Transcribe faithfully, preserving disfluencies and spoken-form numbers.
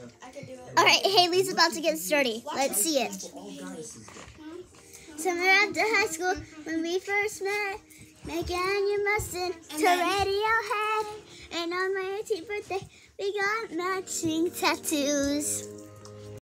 Alright, Haley's about to get sturdy. Let's see it. Summer after high school, when we first met, Megan and you mustn't to Radiohead. And on my eighteenth birthday, we got matching tattoos.